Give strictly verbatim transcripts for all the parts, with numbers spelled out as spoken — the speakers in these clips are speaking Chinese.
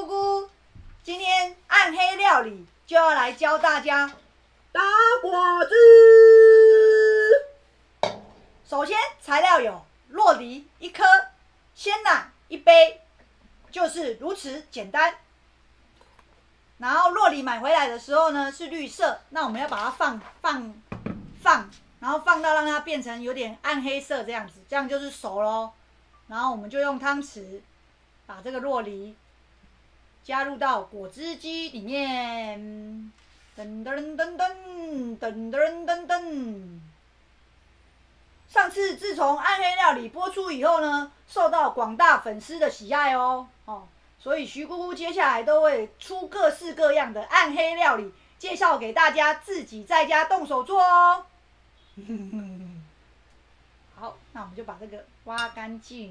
姑今天暗黑料理就要来教大家打果汁。首先材料有酪梨一颗，鲜奶一杯，就是如此简单。然后酪梨买回来的时候呢是绿色，那我们要把它放放放，然后放到让它变成有点暗黑色这样子，这样就是熟咯。然后我们就用汤匙把这个酪梨加入到果汁机里面，噔噔噔噔噔噔噔噔。上次自从暗黑料理播出以后呢，受到广大粉丝的喜爱哦哦，所以徐姑姑接下来都会出各式各样的暗黑料理，介绍给大家自己在家动手做哦。好，那我们就把这个挖干净。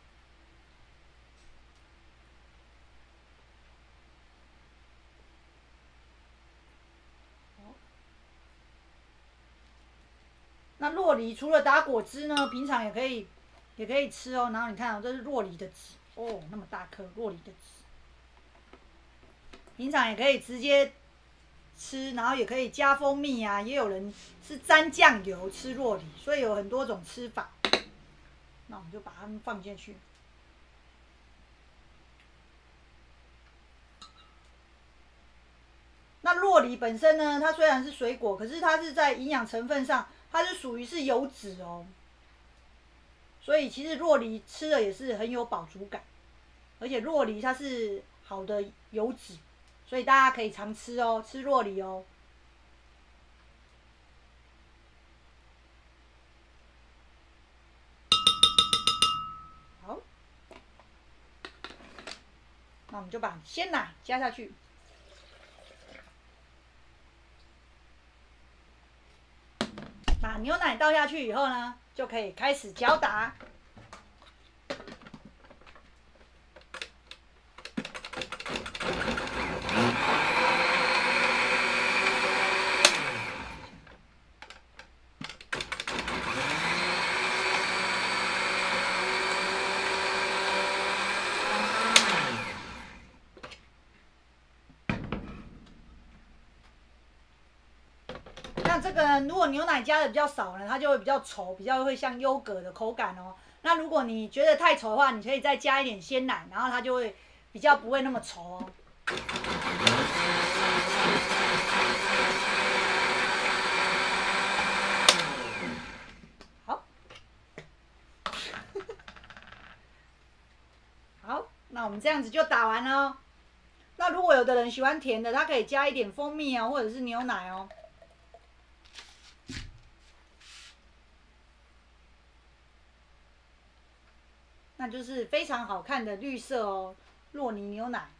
那酪梨除了打果汁呢，平常也可以，也可以吃哦。然后你看哦，这是酪梨的籽哦，那么大颗酪梨的籽，平常也可以直接吃，然后也可以加蜂蜜啊，也有人是沾酱油吃酪梨，所以有很多种吃法。那我们就把它们放进去。那酪梨本身呢，它虽然是水果，可是它是在营养成分上，它是属于是油脂哦。所以其实酪梨吃了也是很有饱足感，而且酪梨它是好的油脂，所以大家可以常吃哦，吃酪梨哦。好，那我们就把鲜奶加下去。把牛奶倒下去以后呢，就可以开始搅打。那这个如果牛奶加的比较少呢，它就会比较稠，比较会像优格的口感哦。那如果你觉得太稠的话，你可以再加一点鲜奶，然后它就会比较不会那么稠哦。好，好，那我们这样子就打完了哦。那如果有的人喜欢甜的，他可以加一点蜂蜜哦，或者是牛奶哦。那就是非常好看的绿色哦，酪梨牛奶。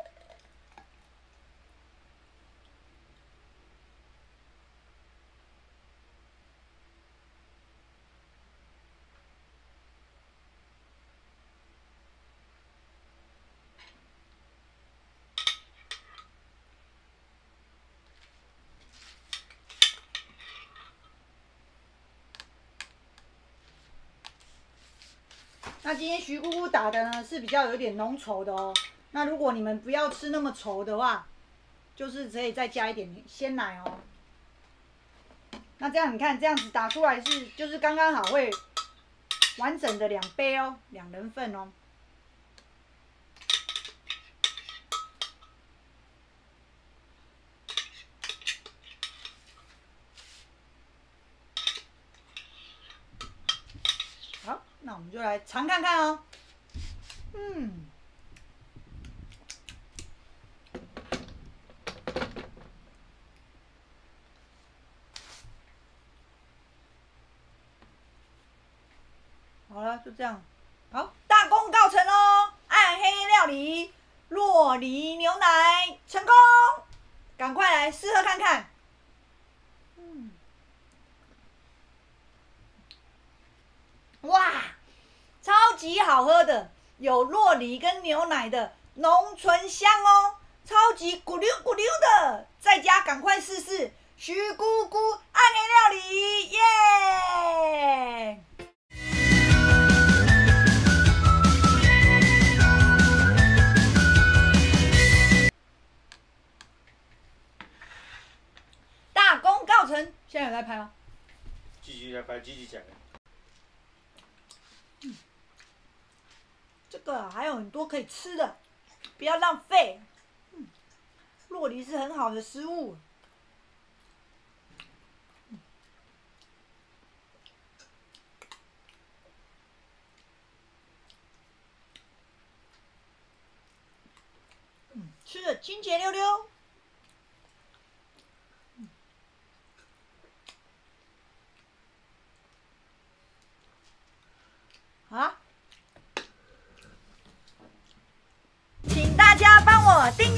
那今天徐姑姑打的呢是比较有点浓稠的哦。那如果你们不要吃那么稠的话，就是可以再加一点鲜奶哦。那这样你看，这样子打出来是就是刚刚好会完整的两杯哦，两人份哦。好，那我们就来尝看看哦。嗯。好了，就这样。好，大功告成哦！暗黑料理酪梨牛奶成功，赶快来试喝看看。嗯，哇，超级好喝的，有酪梨跟牛奶的浓醇香哦，超级咕溜咕溜的，在家赶快试试徐姑姑暗黑料理，耶！ 现在有在拍吗？ 继续在拍，继续讲。 嗯，这个还有很多可以吃的，不要浪费。嗯，酪梨是很好的食物。嗯，吃的清洁溜溜。嗯，啊，请大家帮我订阅。